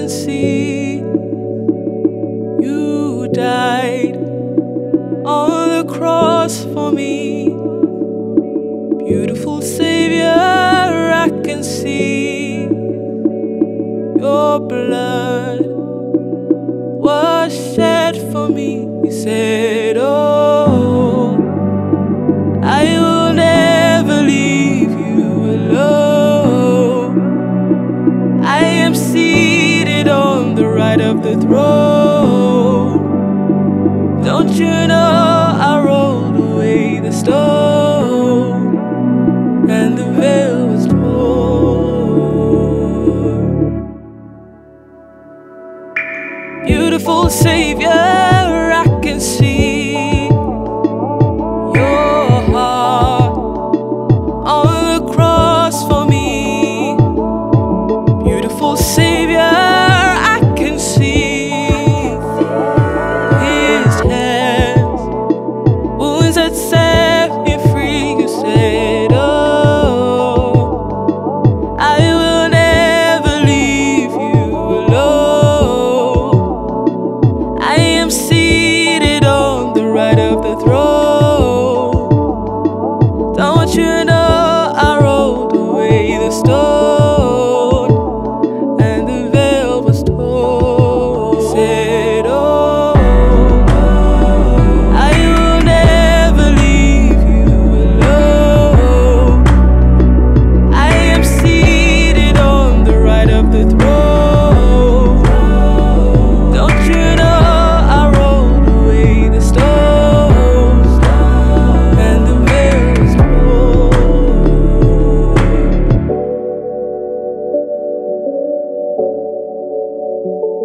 see. You died on the cross for me. Beautiful Savior, I can see your blood was shed for me. You said, oh, I will never leave you alone. I am seated on the right of the throne. Don't you know I rolled away the stone and the veil was torn. Beautiful Savior, I can see your heart on the cross for me. Beautiful Savior, I can see His hands, wounds that set me free. You said, oh, I will never leave you alone. I am seated on the right of the throne. Don't you know I rolled away the stone and the veil was torn? You said, oh, I will never leave you alone. I am seated on the right of the throne. Don't you know I rolled away the stone and the veil was torn?